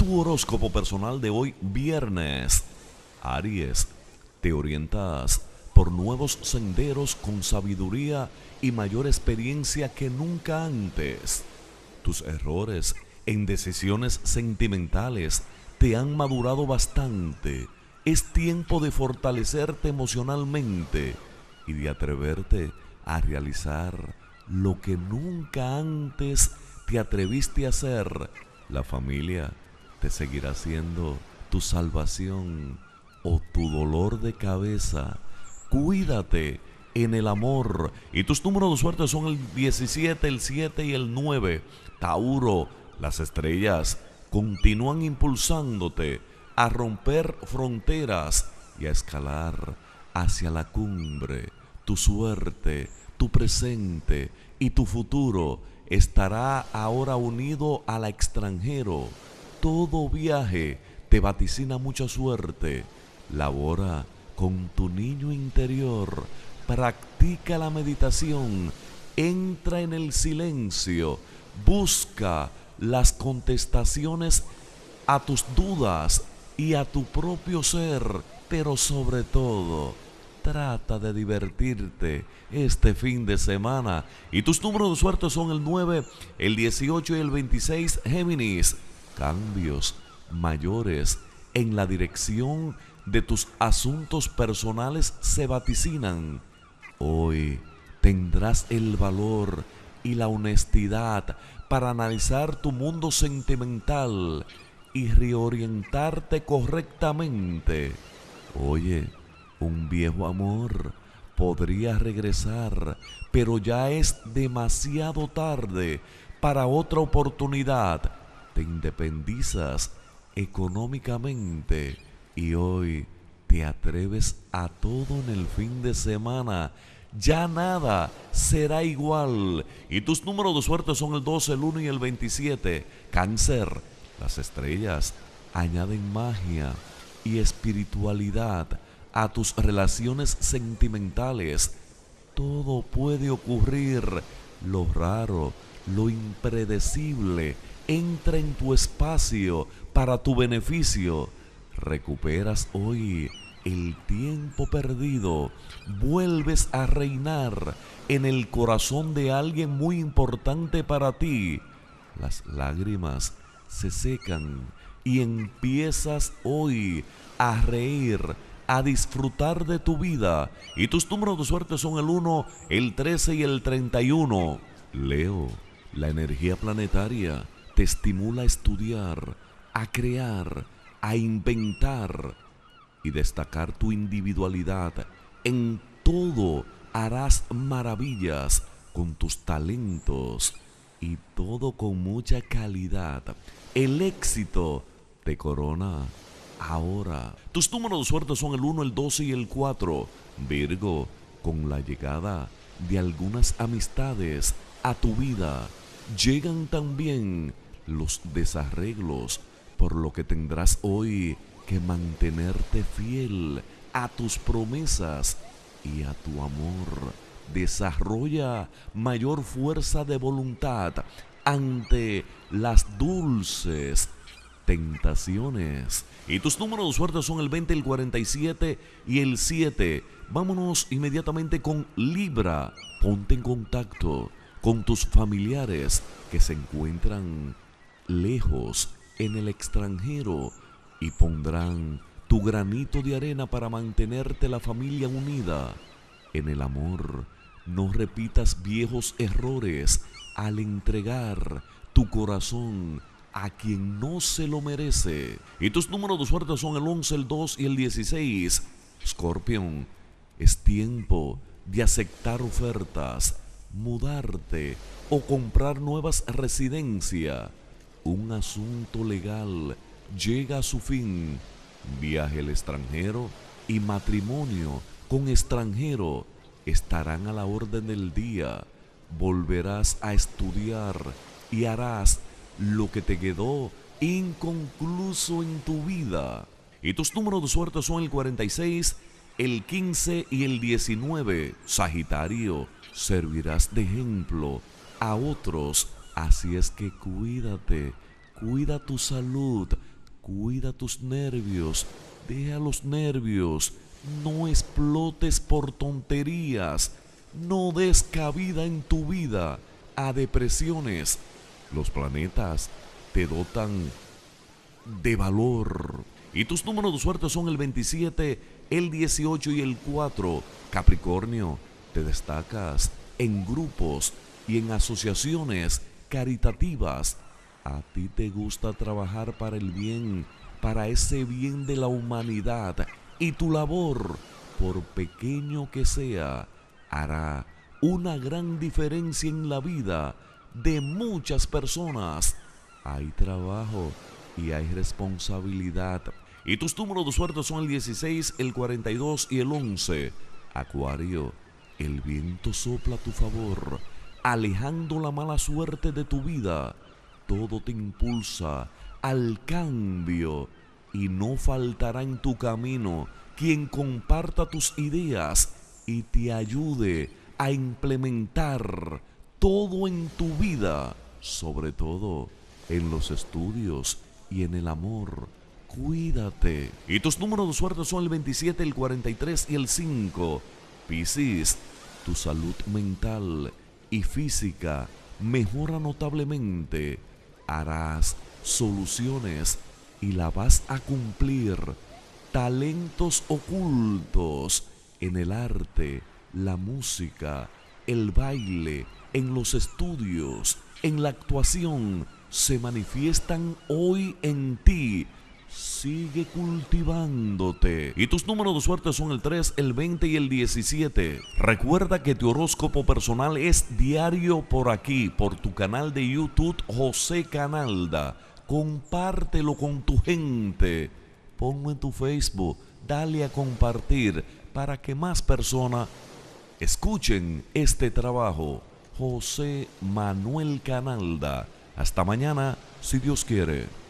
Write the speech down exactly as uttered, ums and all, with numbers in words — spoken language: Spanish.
Tu horóscopo personal de hoy viernes. Aries, te orientas por nuevos senderos con sabiduría y mayor experiencia que nunca antes. Tus errores en decisiones sentimentales te han madurado bastante. Es tiempo de fortalecerte emocionalmente y de atreverte a realizar lo que nunca antes te atreviste a hacer. La familia te seguirá siendo tu salvación o tu dolor de cabeza. Cuídate en el amor y tus números de suerte son el diecisiete, el siete y el nueve. Tauro, las estrellas continúan impulsándote a romper fronteras y a escalar hacia la cumbre. Tu suerte, tu presente y tu futuro estará ahora unido al extranjero. Todo viaje te vaticina mucha suerte. Labora con tu niño interior. Practica la meditación. Entra en el silencio. Busca las contestaciones a tus dudas y a tu propio ser. Pero sobre todo, trata de divertirte este fin de semana. Y tus números de suerte son el nueve, el dieciocho y el veintiséis. Géminis, cambios mayores en la dirección de tus asuntos personales se vaticinan. Hoy tendrás el valor y la honestidad para analizar tu mundo sentimental y reorientarte correctamente. Oye, un viejo amor podría regresar, pero ya es demasiado tarde para otra oportunidad. Te independizas económicamente y hoy te atreves a todo en el fin de semana. Ya nada será igual. Y tus números de suerte son el doce, el uno y el veintisiete. Cáncer, las estrellas añaden magia y espiritualidad a tus relaciones sentimentales. Todo puede ocurrir. Lo raro, lo impredecible entra en tu espacio para tu beneficio. Recuperas hoy el tiempo perdido. Vuelves a reinar en el corazón de alguien muy importante para ti. Las lágrimas se secan y empiezas hoy a reír, a disfrutar de tu vida. Y tus números de suerte son el uno, el trece y el treinta y uno. Leo, la energía planetaria te estimula a estudiar, a crear, a inventar y destacar tu individualidad. En todo harás maravillas con tus talentos y todo con mucha calidad. El éxito te corona ahora. Tus números de suerte son el uno, el doce y el cuatro. Virgo, con la llegada de algunas amistades a tu vida, llegan también los desarreglos, por lo que tendrás hoy que mantenerte fiel a tus promesas y a tu amor. Desarrolla mayor fuerza de voluntad ante las dulces tentaciones. Y tus números de suerte son el veinte, el cuarenta y siete y el siete. Vámonos inmediatamente con Libra. Ponte en contacto con tus familiares que se encuentran lejos en el extranjero y pondrán tu granito de arena para mantenerte la familia unida. En el amor, no repitas viejos errores al entregar tu corazón a quien no se lo merece. Y tus números de suerte son el once, el dos y el dieciséis. Scorpion, es tiempo de aceptar ofertas, mudarte o comprar nuevas residencias. Un asunto legal llega a su fin. Viaje al extranjero y matrimonio con extranjero estarán a la orden del día. Volverás a estudiar y harás lo que te quedó inconcluso en tu vida. Y tus números de suerte son el cuarenta y seis, el quince y el diecinueve. Sagitario, servirás de ejemplo a otros, así es que cuídate, cuida tu salud, Cuida tus nervios, deja los nervios, no explotes por tonterías, no des cabida en tu vida a depresiones. Los planetas te dotan de valor. Y tus números de suerte son el veintisiete, el dieciocho y el cuatro. Capricornio, te destacas en grupos y en asociaciones caritativas. A ti te gusta trabajar para el bien, para ese bien de la humanidad. Y tu labor, por pequeño que sea, hará una gran diferencia en la vida de muchas personas. Hay trabajo y hay responsabilidad. Y tus números de suerte son el dieciséis, el cuarenta y dos y el once. Acuario, el viento sopla a tu favor, alejando la mala suerte de tu vida. Todo te impulsa al cambio y no faltará en tu camino quien comparta tus ideas y te ayude a implementar todo en tu vida, sobre todo en los estudios y en el amor. Cuídate. Y tus números de suerte son el veintisiete, el cuarenta y tres y el cinco. Piscis, tu salud mental y física mejora notablemente. Harás soluciones y la vas a cumplir. Talentos ocultos en el arte, la música, el baile, en los estudios, en la actuación, se manifiestan hoy en ti. Sigue cultivándote. Y tus números de suerte son el tres, el veinte y el diecisiete. Recuerda que tu horóscopo personal es diario por aquí, por tu canal de YouTube José Canalda. Compártelo con tu gente. Ponlo en tu Facebook. Dale a compartir para que más personas escuchen este trabajo. José Manuel Canalda. Hasta mañana, si Dios quiere.